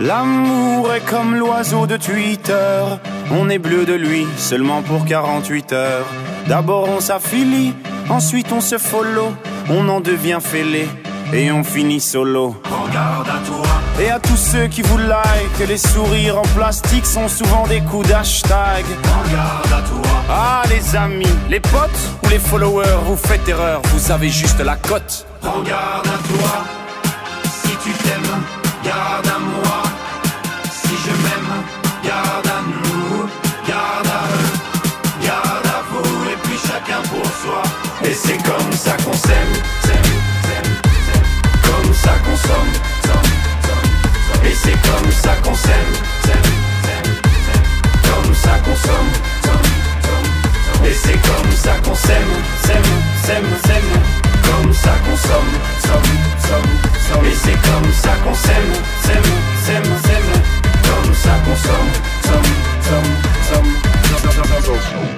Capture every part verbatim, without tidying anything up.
L'amour est comme l'oiseau de Twitter. On est bleu de lui seulement pour quarante-huit heures. D'abord on s'affilie, ensuite on se follow. On en devient fêlé et on finit solo. Regarde à toi. Et à tous ceux qui vous like, les sourires en plastique sont souvent des coups d'hashtag. Regarde à toi. Ah les amis, les potes ou les followers, vous faites erreur, vous avez juste la cote. Regarde à toi. Si tu t'aimes, garde à moi. Si je m'aime, garde à nous. Garde à eux, garde à vous. Et puis chacun pour soi. Et c'est comme ça qu'on s'aime, s'aime, s'aime, s'aime. Comme ça qu'on somme, somme, somme, somme. Et c'est comme ça qu'on s'aime, s'aime, s'aime, s'aime. Comme ça qu'on somme, somme, somme, somme. Et c'est comme ça qu'on s'aime, s'aime, s'aime, s'aime. Comme ça qu'on somme, somme, somme, somme. Et c'est comme ça qu'on s'aime, s'aime, s'aime, s'aime. Comme ça qu'on somme, somme, somme, somme, somme, somme, somme, somme.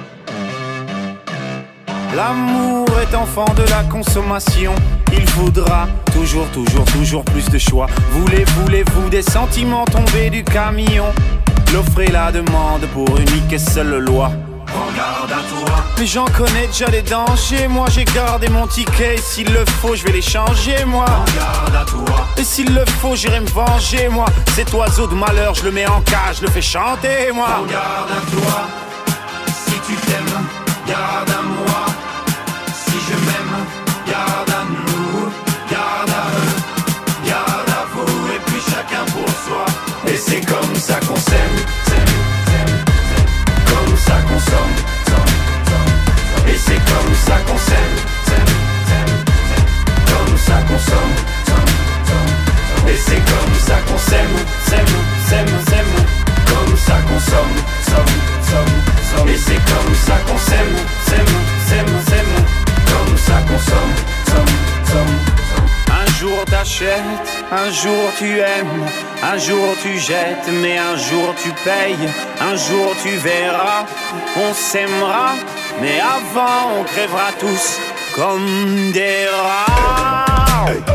L'amour est enfant de la consommation. Il faudra toujours, toujours, toujours plus de choix. Voulez, voulez-vous des sentiments tombés du camion? L'offre et la demande pour unique et seule loi. Regarde à toi. Mais j'en connais déjà les dangers. Moi j'ai gardé mon ticket. S'il le faut je vais les changer moi. Regarde à toi. Et s'il le faut j'irai me venger moi. Cet oiseau de malheur je le mets en cage, je le fais chanter moi. Regarde à toi. Si tu t'aimes, garde à moi. Si je m'aime, garde à nous. Garde à eux, garde à vous. Et puis chacun pour soi. Et c'est comme ça qu'on s'aime, s'aime, s'aime, s'aime. Comme ça qu'on somme, somme, somme, somme. Et c'est comme ça qu'on s'aime, s'aime, s'aime, s'aime. Comme ça qu'on somme, somme, somme, somme. Et c'est comme ça qu'on s'aime, s'aime, s'aime, s'aime. Comme ça qu'on somme, somme, somme, somme. Et c'est comme ça qu'on s'aime, s'aime, s'aime, s'aime. Comme ça qu'on somme, somme, somme, somme. Un jour t'achètes, un jour tu aimes, un jour tu jettes, mais un jour tu payes, un jour tu verras, on s'aimera, mais avant on crèvera tous comme des rats.